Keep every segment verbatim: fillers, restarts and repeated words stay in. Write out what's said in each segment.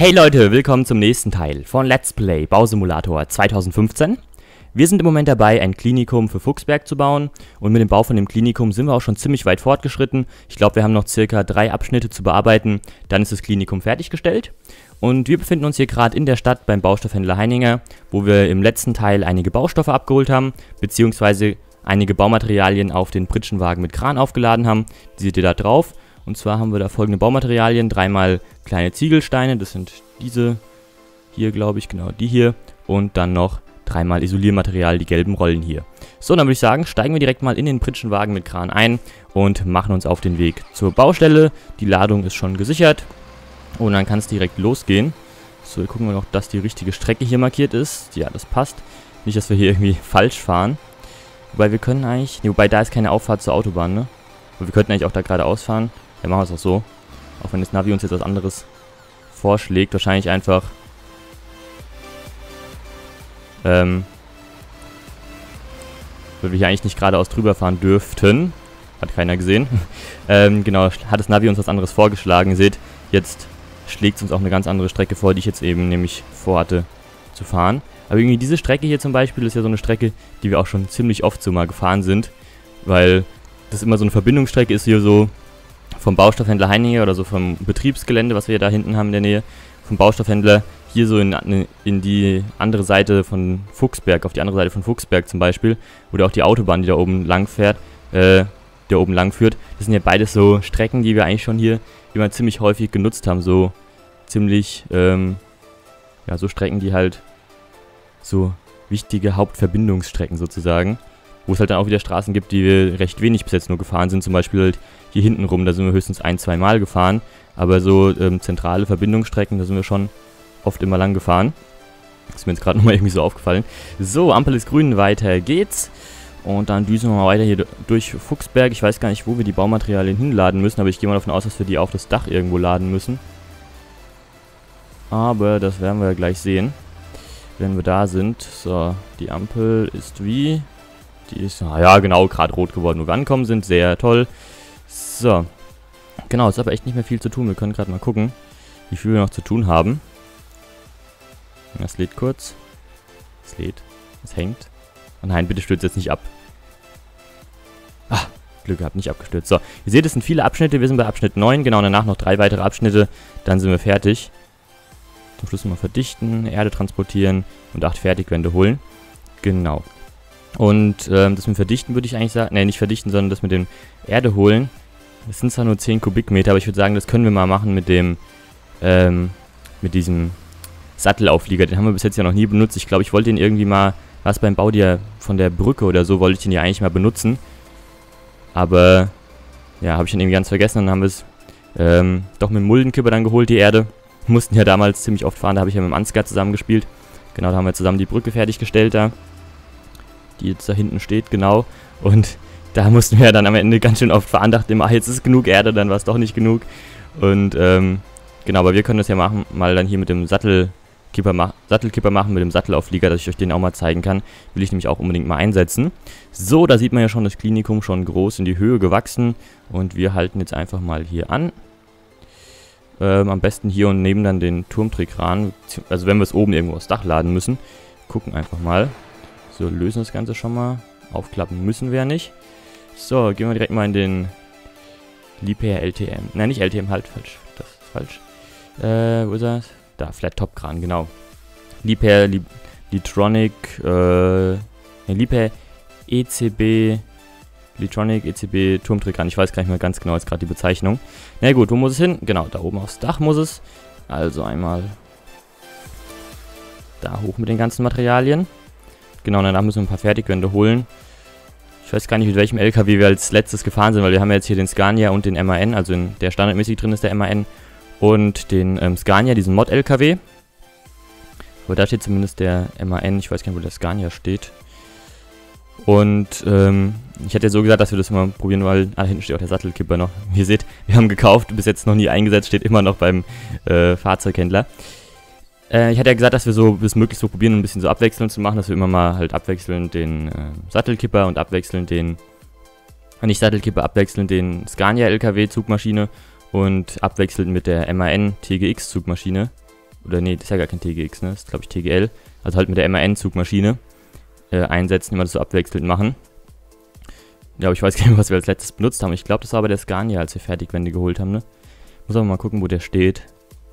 Hey Leute, willkommen zum nächsten Teil von Let's Play Bausimulator zweitausendfünfzehn. Wir sind im Moment dabei, ein Klinikum für Fuchsberg zu bauen und mit dem Bau von dem Klinikum sind wir auch schon ziemlich weit fortgeschritten. Ich glaube, wir haben noch circa drei Abschnitte zu bearbeiten, dann ist das Klinikum fertiggestellt. Und wir befinden uns hier gerade in der Stadt beim Baustoffhändler Heininger, wo wir im letzten Teil einige Baustoffe abgeholt haben, beziehungsweise einige Baumaterialien auf den Pritschenwagen mit Kran aufgeladen haben. Die seht ihr da drauf. Und zwar haben wir da folgende Baumaterialien, dreimal kleine Ziegelsteine, das sind diese hier, glaube ich, genau die hier. Und dann noch dreimal Isoliermaterial, die gelben Rollen hier. So, dann würde ich sagen, steigen wir direkt mal in den Pritschenwagen mit Kran ein und machen uns auf den Weg zur Baustelle. Die Ladung ist schon gesichert und dann kann es direkt losgehen. So, wir gucken wir noch, dass die richtige Strecke hier markiert ist. Ja, das passt. Nicht, dass wir hier irgendwie falsch fahren. Wobei wir können eigentlich, nee, wobei da ist keine Auffahrt zur Autobahn, ne? Aber wir könnten eigentlich auch da geradeaus fahren. Ja, machen wir es auch so. Auch wenn das Navi uns jetzt was anderes vorschlägt. Wahrscheinlich einfach ähm, weil wir hier eigentlich nicht geradeaus drüber fahren dürften. Hat keiner gesehen. ähm, genau, hat das Navi uns was anderes vorgeschlagen. Ihr seht, jetzt schlägt es uns auch eine ganz andere Strecke vor, die ich jetzt eben nämlich vorhatte zu fahren. Aber irgendwie diese Strecke hier zum Beispiel ist ja so eine Strecke, die wir auch schon ziemlich oft so mal gefahren sind. Weil das immer so eine Verbindungsstrecke ist hier so vom Baustoffhändler Heininger oder so vom Betriebsgelände, was wir da hinten haben in der Nähe, vom Baustoffhändler hier so in, in die andere Seite von Fuchsberg, auf die andere Seite von Fuchsberg zum Beispiel, oder auch die Autobahn, die da oben lang fährt, äh, der oben lang führt. Das sind ja beides so Strecken, die wir eigentlich schon hier immer ziemlich häufig genutzt haben, so ziemlich, ähm, ja, so Strecken, die halt so wichtige Hauptverbindungsstrecken sozusagen, wo es halt dann auch wieder Straßen gibt, die wir recht wenig bis jetzt nur gefahren sind, zum Beispiel halt hier hinten rum, da sind wir höchstens ein, zwei Mal gefahren, aber so ähm, zentrale Verbindungsstrecken, da sind wir schon oft immer lang gefahren. Das ist mir jetzt gerade nochmal irgendwie so aufgefallen. So, Ampel ist grün, weiter geht's. Und dann düsen wir mal weiter hier durch Fuchsberg. Ich weiß gar nicht, wo wir die Baumaterialien hinladen müssen, aber ich gehe mal davon aus, dass wir die auf das Dach irgendwo laden müssen. Aber das werden wir ja gleich sehen, wenn wir da sind. So, die Ampel ist wie? Die ist, ah ja genau, gerade rot geworden, wo wir angekommen sind. Sehr toll. So, genau, es ist aber echt nicht mehr viel zu tun. Wir können gerade mal gucken, wie viel wir noch zu tun haben. Das lädt kurz. Es lädt. Es hängt. Oh nein, bitte stürzt jetzt nicht ab. Ah, Glück gehabt, nicht abgestürzt. So, ihr seht, es sind viele Abschnitte. Wir sind bei Abschnitt neun. Genau, danach noch drei weitere Abschnitte. Dann sind wir fertig. Zum Schluss nochmal verdichten, Erde transportieren und acht Fertigwände holen. Genau. Und ähm, das mit Verdichten würde ich eigentlich sagen, ne, nicht verdichten, sondern das mit dem Erde holen. Das sind zwar nur zehn Kubikmeter, aber ich würde sagen, das können wir mal machen mit dem, ähm, mit diesem Sattelauflieger. Den haben wir bis jetzt ja noch nie benutzt. Ich glaube, ich wollte den irgendwie mal, was beim Bau der, von der Brücke oder so, wollte ich den ja eigentlich mal benutzen. Aber, ja, habe ich dann irgendwie ganz vergessen. Dann haben wir es ähm, doch mit dem Muldenkipper dann geholt, die Erde. Wir mussten ja damals ziemlich oft fahren, da habe ich ja mit dem Ansgar zusammengespielt. Genau, da haben wir zusammen die Brücke fertiggestellt da. Die jetzt da hinten steht, genau. Und da mussten wir ja dann am Ende ganz schön oft fahren, dachten immer, ach, jetzt ist genug Erde, dann war es doch nicht genug. Und, ähm, genau, aber wir können das ja machen, mal dann hier mit dem Sattelkipper, ma Sattelkipper machen, mit dem Sattelauflieger, dass ich euch den auch mal zeigen kann. Will ich nämlich auch unbedingt mal einsetzen. So, da sieht man ja schon das Klinikum schon groß in die Höhe gewachsen. Und wir halten jetzt einfach mal hier an. Ähm, am besten hier und nehmen dann den Turmträgkran, also wenn wir es oben irgendwo aufs Dach laden müssen. Gucken einfach mal. So, lösen das Ganze schon mal. Aufklappen müssen wir ja nicht. So, gehen wir direkt mal in den Liebherr L T M. Nein, nicht L T M, halt, falsch. Das ist falsch. Äh, wo ist das? Da, Flat Top Kran, genau. Liebherr, Li Litronic, äh, ne, Liebherr E C B, Litronic, E C B, Turmträgkran. Ich weiß gar nicht mehr ganz genau jetzt gerade die Bezeichnung. Na gut, wo muss es hin? Genau, da oben aufs Dach muss es. Also einmal da hoch mit den ganzen Materialien. Genau, danach müssen wir ein paar Fertigwände holen. Ich weiß gar nicht, mit welchem L K W wir als letztes gefahren sind, weil wir haben ja jetzt hier den Scania und den M A N, also in der standardmäßig drin ist der M A N und den ähm, Scania, diesen Mod-L K W. Aber da steht zumindest der M A N, ich weiß gar nicht, wo der Scania steht. Und ähm, ich hätte ja so gesagt, dass wir das mal probieren, weil, ah, da hinten steht auch der Sattelkipper noch. Wie ihr seht, wir haben gekauft, bis jetzt noch nie eingesetzt, steht immer noch beim äh, Fahrzeughändler. Ich hatte ja gesagt, dass wir so bis möglich so probieren, ein bisschen so abwechselnd zu machen, dass wir immer mal halt abwechselnd den äh, Sattelkipper und abwechselnd den, nicht Sattelkipper, abwechselnd den Scania L K W Zugmaschine und abwechselnd mit der M A N T G X Zugmaschine oder nee, das ist ja gar kein T G X, ne? Das ist, glaube ich, T G L. Also halt mit der M A N-Zugmaschine äh, einsetzen, immer das so abwechselnd machen. Ja, aber ich weiß gar nicht mehr, was wir als letztes benutzt haben. Ich glaube, das war bei der Scania, als wir Fertigwände geholt haben, ne? Muss aber mal gucken, wo der steht.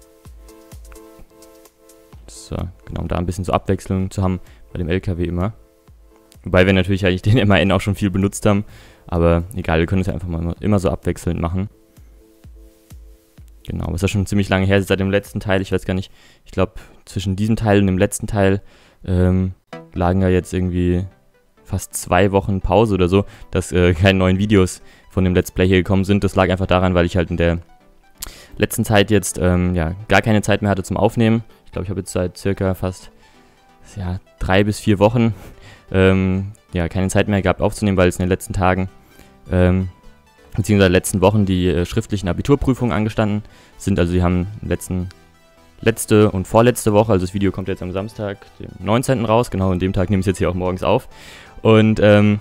So, genau, um da ein bisschen so Abwechslung zu haben bei dem L K W immer. Wobei wir natürlich eigentlich den M A N auch schon viel benutzt haben. Aber egal, wir können es ja einfach mal immer so abwechselnd machen. Genau, aber es ist ja schon ziemlich lange her, seit dem letzten Teil. Ich weiß gar nicht, ich glaube, zwischen diesem Teil und dem letzten Teil ähm, lagen ja jetzt irgendwie fast zwei Wochen Pause oder so, dass äh, keine neuen Videos von dem Let's Play hier gekommen sind. Das lag einfach daran, weil ich halt in der letzten Zeit jetzt ähm, ja, gar keine Zeit mehr hatte zum Aufnehmen. Ich glaube, ich habe jetzt seit circa fast ja, drei bis vier Wochen ähm, ja, keine Zeit mehr gehabt aufzunehmen, weil es in den letzten Tagen ähm, beziehungsweise letzten Wochen die äh, schriftlichen Abiturprüfungen angestanden sind. Also die haben letzten, letzte und vorletzte Woche, also das Video kommt jetzt am Samstag, den neunzehnten raus, genau, an dem Tag nehme ich es jetzt hier auch morgens auf. Und ähm,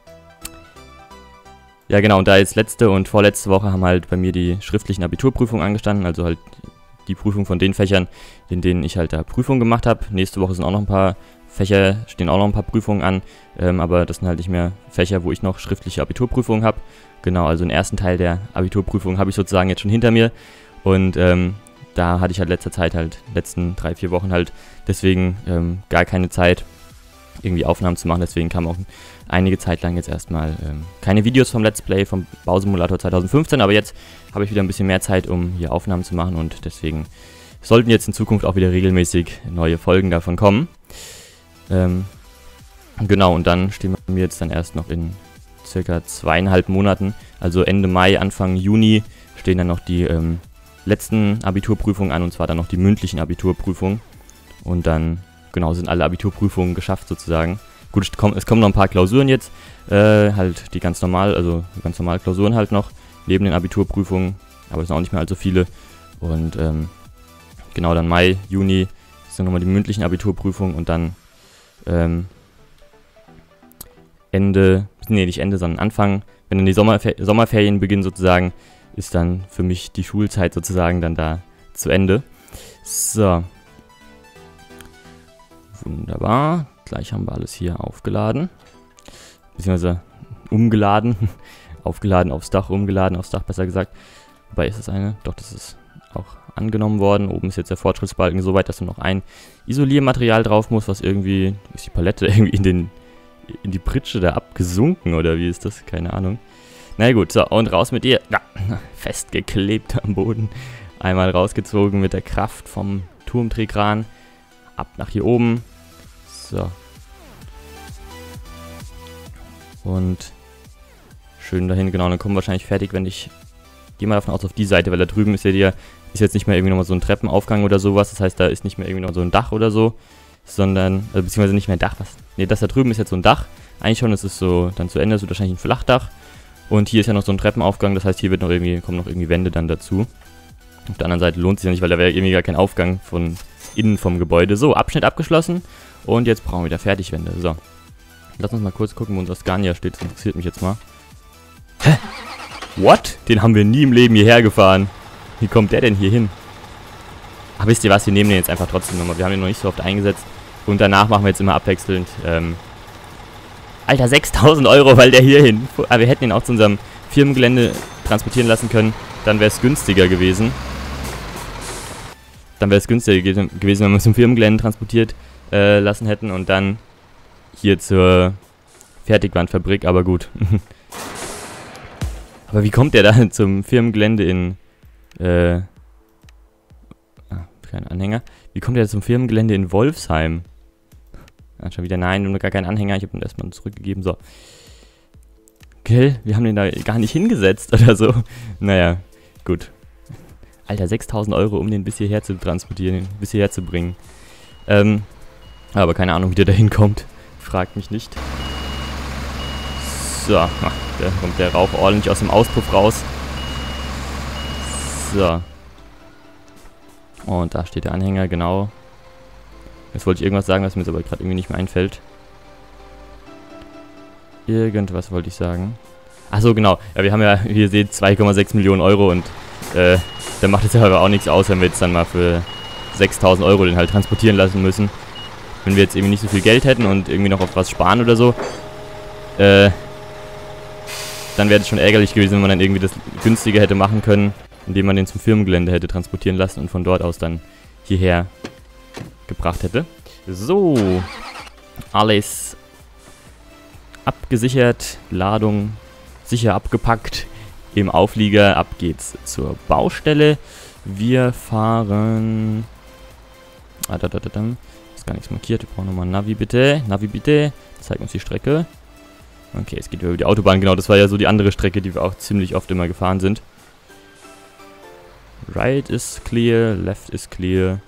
ja genau, und da jetzt letzte und vorletzte Woche haben halt bei mir die schriftlichen Abiturprüfungen angestanden, also halt die Prüfung von den Fächern, in denen ich halt da Prüfungen gemacht habe. Nächste Woche sind auch noch ein paar Fächer, stehen auch noch ein paar Prüfungen an, ähm, aber das sind halt nicht mehr Fächer, wo ich noch schriftliche Abiturprüfungen habe. Genau, also den ersten Teil der Abiturprüfung habe ich sozusagen jetzt schon hinter mir und ähm, da hatte ich halt letzter Zeit halt, letzten drei, vier Wochen halt deswegen ähm, gar keine Zeit, irgendwie Aufnahmen zu machen, deswegen kam auch einige Zeit lang jetzt erstmal ähm, keine Videos vom Let's Play vom Bausimulator zwanzig fünfzehn, aber jetzt habe ich wieder ein bisschen mehr Zeit, um hier Aufnahmen zu machen und deswegen sollten jetzt in Zukunft auch wieder regelmäßig neue Folgen davon kommen. Ähm, genau, und dann stehen wir mir jetzt dann erst noch in circa zweieinhalb Monaten, also Ende Mai, Anfang Juni, stehen dann noch die ähm, letzten Abiturprüfungen an, und zwar dann noch die mündlichen Abiturprüfungen. Und dann, genau, sind alle Abiturprüfungen geschafft sozusagen. Gut, es kommen, es kommen noch ein paar Klausuren jetzt, äh, halt die ganz normal, also ganz normal Klausuren halt noch, neben den Abiturprüfungen, aber es sind auch nicht mehr allzu viele. Und ähm, genau, dann Mai, Juni sind nochmal die mündlichen Abiturprüfungen und dann ähm, Ende, nee, nicht Ende, sondern Anfang, wenn dann die Sommerfer Sommerferien beginnen sozusagen, ist dann für mich die Schulzeit sozusagen dann da zu Ende. So. Wunderbar. Gleich haben wir alles hier aufgeladen. Beziehungsweise umgeladen. Aufgeladen aufs Dach, umgeladen aufs Dach, besser gesagt. Wobei ist das eine? Doch, das ist auch angenommen worden. Oben ist jetzt der Fortschrittsbalken so weit, dass nur noch ein Isoliermaterial drauf muss, was irgendwie, ist die Palette irgendwie in den in die Pritsche da abgesunken, oder wie ist das? Keine Ahnung. Na gut, so, und raus mit ihr. Ja, festgeklebt am Boden. Einmal rausgezogen mit der Kraft vom Turmdrehkran. Ab nach hier oben. So. Und schön dahin, genau, dann kommen wir wahrscheinlich fertig, wenn ich... Gehe mal davon aus auf die Seite, weil da drüben ist ja die, ist jetzt nicht mehr irgendwie nochmal so ein Treppenaufgang oder sowas. Das heißt, da ist nicht mehr irgendwie noch so ein Dach oder so. Sondern, also beziehungsweise nicht mehr ein Dach, was... Ne, das da drüben ist jetzt so ein Dach. Eigentlich schon, das ist so, dann zu Ende, das wird wahrscheinlich ein Flachdach. Und hier ist ja noch so ein Treppenaufgang, das heißt, hier wird noch irgendwie, kommen noch irgendwie Wände dann dazu. Auf der anderen Seite lohnt es sich ja nicht, weil da wäre irgendwie gar kein Aufgang von innen vom Gebäude. So, Abschnitt abgeschlossen. Und jetzt brauchen wir wieder Fertigwände. So. Lass uns mal kurz gucken, wo unser Scania steht. Das interessiert mich jetzt mal. Hä? What? Den haben wir nie im Leben hierher gefahren. Wie kommt der denn hier hin? Ach, wisst ihr was? Wir nehmen den jetzt einfach trotzdem nochmal. Wir haben den noch nicht so oft eingesetzt. Und danach machen wir jetzt immer abwechselnd. Ähm, Alter, sechstausend Euro, weil der hier hin. Aber wir hätten ihn auch zu unserem Firmengelände transportieren lassen können. Dann wäre es günstiger gewesen. Dann wäre es günstiger gewesen, wenn wir es zum Firmengelände transportiert äh, lassen hätten. Und dann hier zur Fertigwandfabrik. Aber gut. Aber wie kommt der da zum Firmengelände in... Äh, kein Anhänger. Wie kommt der zum Firmengelände in Wolfsheim? Ah, schon wieder nein, wir haben gar keinen Anhänger. Ich habe ihn erstmal zurückgegeben. So. Gell? Wir haben den da gar nicht hingesetzt oder so. Naja, gut. Alter, sechstausend Euro, um den bis hierher zu transportieren, bis hierher zu bringen. Ähm, aber keine Ahnung, wie der da hinkommt. Fragt mich nicht. So, ach, da kommt der Rauch ordentlich aus dem Auspuff raus. So. Und da steht der Anhänger, genau. Jetzt wollte ich irgendwas sagen, was mir jetzt aber gerade irgendwie nicht mehr einfällt. Irgendwas wollte ich sagen. Achso, genau. Ja, wir haben ja, wie ihr seht, zwei Komma sechs Millionen Euro und äh, da macht es ja aber auch nichts aus, wenn wir jetzt dann mal für sechstausend Euro den halt transportieren lassen müssen. Wenn wir jetzt irgendwie nicht so viel Geld hätten und irgendwie noch auf was sparen oder so, äh, dann wäre es schon ärgerlich gewesen, wenn man dann irgendwie das günstiger hätte machen können, indem man den zum Firmengelände hätte transportieren lassen und von dort aus dann hierher gebracht hätte. So, alles abgesichert, Ladung sicher abgepackt im Auflieger. Ab geht's zur Baustelle. Wir fahren... Ah, da, da, da, da. Ist gar nichts markiert. Wir brauchen nochmal ein Navi, bitte. Navi, bitte. Zeig uns die Strecke. Okay, es geht über die Autobahn. Genau, das war ja so die andere Strecke, die wir auch ziemlich oft immer gefahren sind. Right is clear, left is clear.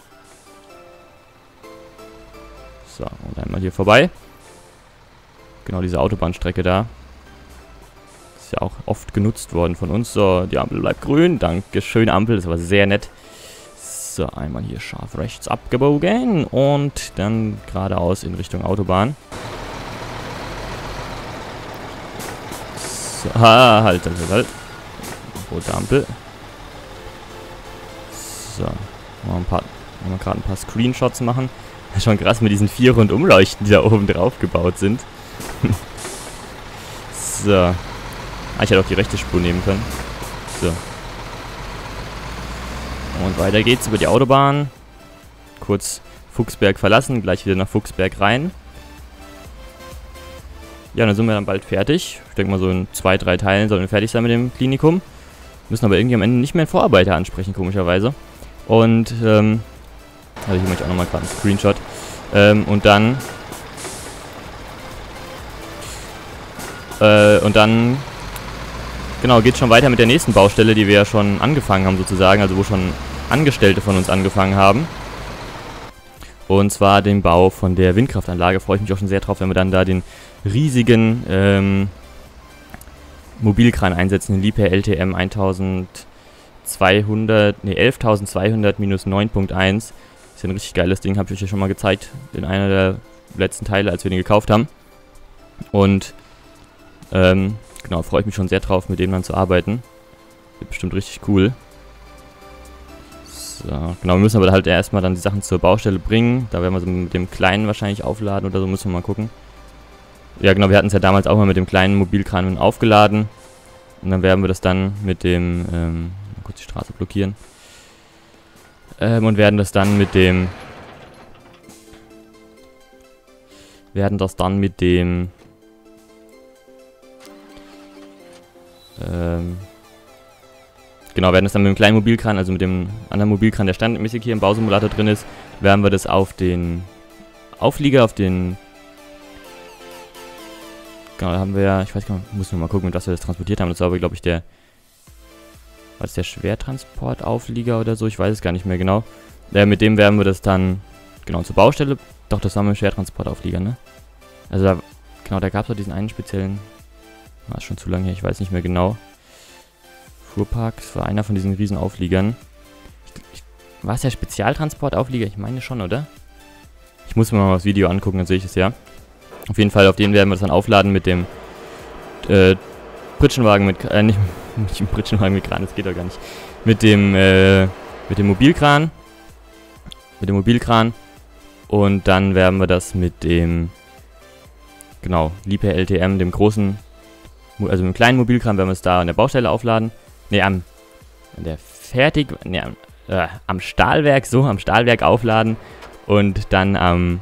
So, und einmal hier vorbei. Genau, diese Autobahnstrecke da. Ist ja auch oft genutzt worden von uns. So, die Ampel bleibt grün. Dankeschön, Ampel. Das war sehr nett. So, einmal hier scharf rechts abgebogen. Und dann geradeaus in Richtung Autobahn. So, ah, halt, halt, halt, halt. Rote Ampel. So, mal ein paar, mal gerade ein paar Screenshots machen. Schon krass mit diesen vier Rundumleuchten, die da oben drauf gebaut sind. So. Ah, ich hätte auch die rechte Spur nehmen können. So. Und weiter geht's über die Autobahn. Kurz Fuchsberg verlassen, gleich wieder nach Fuchsberg rein. Ja, dann sind wir dann bald fertig. Ich denke mal, so in zwei, drei Teilen sollen wir fertig sein mit dem Klinikum. Müssen aber irgendwie am Ende nicht mehr einen Vorarbeiter ansprechen, komischerweise. Und, ähm... also hier möchte ich auch nochmal gerade einen Screenshot. Ähm, und dann... Äh, und dann... Genau, geht schon weiter mit der nächsten Baustelle, die wir ja schon angefangen haben sozusagen. Also wo schon Angestellte von uns angefangen haben. Und zwar den Bau von der Windkraftanlage. Freue ich mich auch schon sehr drauf, wenn wir dann da den riesigen ähm, Mobilkran einsetzen. Den Liebherr L T M eintausendzweihundert, ne, elftausendzweihundert neun Punkt eins. Ist ja ein richtig geiles Ding, habe ich euch ja schon mal gezeigt in einer der letzten Teile, als wir den gekauft haben. Und ähm, genau, freue ich mich schon sehr drauf, mit dem dann zu arbeiten. Wird bestimmt richtig cool. So, genau, wir müssen aber halt erstmal dann die Sachen zur Baustelle bringen. Da werden wir so mit dem kleinen wahrscheinlich aufladen oder so, müssen wir mal gucken. Ja genau, wir hatten es ja damals auch mal mit dem kleinen Mobilkran aufgeladen. Und dann werden wir das dann mit dem, ähm, mal kurz die Straße blockieren. Ähm, und werden das dann mit dem, werden das dann mit dem, ähm, genau, werden das dann mit dem kleinen Mobilkran, also mit dem anderen Mobilkran, der standardmäßig hier im Bausimulator drin ist, werden wir das auf den Auflieger, auf den, genau, da haben wir ja, ich weiß gar nicht, muss nur mal gucken, mit was wir das transportiert haben. Das war aber, glaube ich, der, war das der Schwertransportauflieger oder so? Ich weiß es gar nicht mehr genau. Äh, mit dem werden wir das dann, genau, zur Baustelle, doch, das war mit dem Schwertransportauflieger, ne? Also da, genau, da gab es doch diesen einen speziellen, war schon zu lange her, ich weiß nicht mehr genau. Fuhrpark, das war einer von diesen riesen Aufliegern. War es der Spezialtransportauflieger? Ich meine schon, oder? Ich muss mir mal das Video angucken, dann sehe ich es ja. Auf jeden Fall, auf den werden wir das dann aufladen mit dem äh, Pritschenwagen mit, äh, nicht, nicht dem Pritschenwagen mit Kran, das geht doch gar nicht. Mit dem, äh, mit dem Mobilkran. Mit dem Mobilkran. Und dann werden wir das mit dem, genau, Liebherr L T M, dem großen, also mit dem kleinen Mobilkran, werden wir es da an der Baustelle aufladen. Ne, am, an der Fertig, ne, am, äh, am Stahlwerk, so, am Stahlwerk aufladen und dann am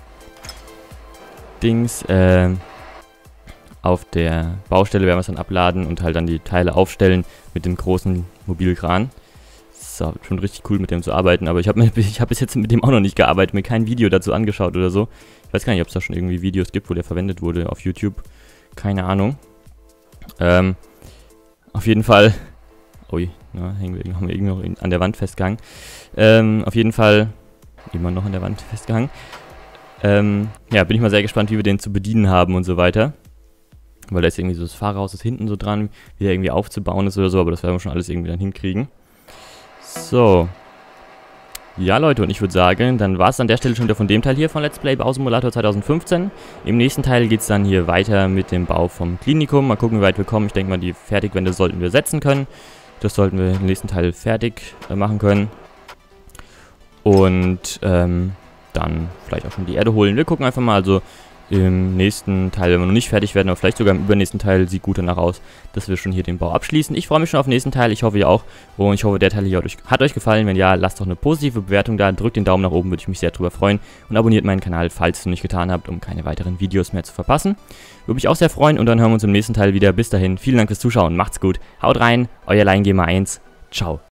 Dings, äh, auf der Baustelle werden wir es dann abladen und halt dann die Teile aufstellen mit dem großen Mobilkran. So, schon richtig cool mit dem zu arbeiten, aber ich habe ich hab bis jetzt mit dem auch noch nicht gearbeitet, mir kein Video dazu angeschaut oder so. Ich weiß gar nicht, ob es da schon irgendwie Videos gibt, wo der verwendet wurde auf YouTube. Keine Ahnung. Ähm, auf jeden Fall... Ui, na, hängen wir, haben wir irgendwie noch an der Wand festgehangen. Ähm, auf jeden Fall immer noch an der Wand festgehangen. Ähm, ja, bin ich mal sehr gespannt, wie wir den zu bedienen haben und so weiter. Weil da ist irgendwie so das Fahrerhaus ist hinten so dran, wie der irgendwie aufzubauen ist oder so, aber das werden wir schon alles irgendwie dann hinkriegen. So. Ja, Leute, und ich würde sagen, dann war es an der Stelle schon wieder von dem Teil hier von Let's Play Bausimulator zweitausendfünfzehn. Im nächsten Teil geht es dann hier weiter mit dem Bau vom Klinikum. Mal gucken, wie weit wir kommen. Ich denke mal, die Fertigwände sollten wir setzen können. Das sollten wir im nächsten Teil fertig äh, machen können. Und ähm, dann vielleicht auch schon die Erde holen. Wir gucken einfach mal, also im nächsten Teil, wenn wir noch nicht fertig werden, aber vielleicht sogar im übernächsten Teil, sieht gut danach aus, dass wir schon hier den Bau abschließen. Ich freue mich schon auf den nächsten Teil, ich hoffe ihr auch. Und ich hoffe, der Teil hier hat euch, hat euch gefallen. Wenn ja, lasst doch eine positive Bewertung da, drückt den Daumen nach oben, würde ich mich sehr drüber freuen. Und abonniert meinen Kanal, falls ihr es noch nicht getan habt, um keine weiteren Videos mehr zu verpassen. Würde mich auch sehr freuen und dann hören wir uns im nächsten Teil wieder. Bis dahin, vielen Dank fürs Zuschauen, macht's gut, haut rein, euer Laiengamer eins, ciao.